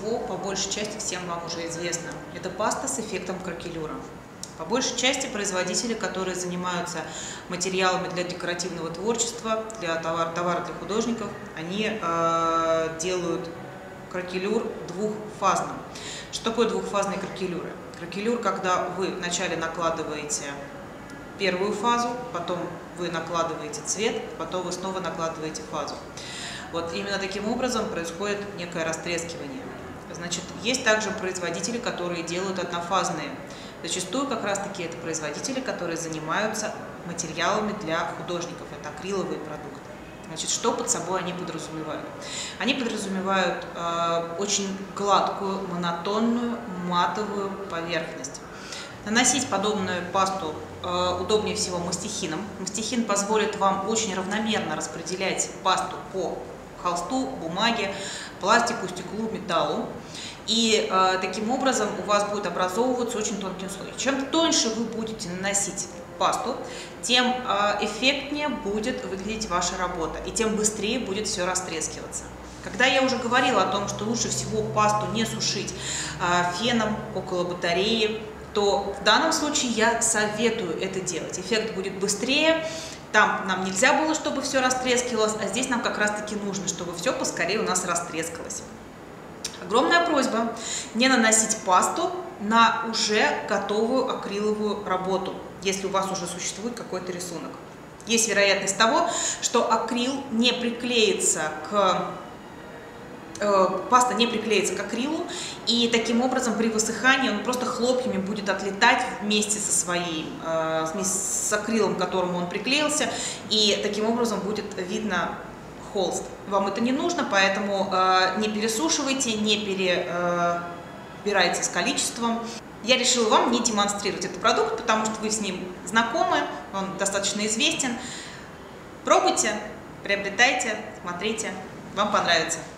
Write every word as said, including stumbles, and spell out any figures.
всего, по большей части, всем вам уже известно. Это паста с эффектом кракелюра. По большей части производители, которые занимаются материалами для декоративного творчества, для товара, товара для художников, они э, делают кракелюр двухфазным. Что такое двухфазные кракелюры? Кракелюр, когда вы вначале накладываете первую фазу, потом вы накладываете цвет, потом вы снова накладываете фазу. Вот именно таким образом происходит некое растрескивание. Значит, есть также производители, которые делают однофазные. Зачастую как раз-таки это производители, которые занимаются материалами для художников. Это акриловые продукты. Значит, что под собой они подразумевают? Они подразумевают э, очень гладкую, монотонную, матовую поверхность. Наносить подобную пасту э, удобнее всего мастихином. Мастихин позволит вам очень равномерно распределять пасту по холсту, бумаге, пластику, стеклу, металлу. И э, таким образом у вас будет образовываться очень тонкий слой. Чем тоньше вы будете наносить пасту, тем э, эффектнее будет выглядеть ваша работа, и тем быстрее будет все растрескиваться. Когда я уже говорила о том, что лучше всего пасту не сушить э, феном около батареи, то в данном случае я советую это делать. Эффект будет быстрее. Там нам нельзя было, чтобы все растрескивалось, а здесь нам как раз-таки нужно, чтобы все поскорее у нас растрескалось. Огромная просьба не наносить пасту на уже готовую акриловую работу, если у вас уже существует какой-то рисунок. Есть вероятность того, что акрил не приклеится к э, паста не приклеится к акрилу, и таким образом при высыхании он просто хлопьями будет отлетать вместе со своим, э, вместе с акрилом, к которому он приклеился, и таким образом будет видно холст. Вам это не нужно, поэтому э, не пересушивайте, не перебирайте с количеством. Я решила вам не демонстрировать этот продукт, потому что вы с ним знакомы, он достаточно известен. Пробуйте, приобретайте, смотрите, вам понравится.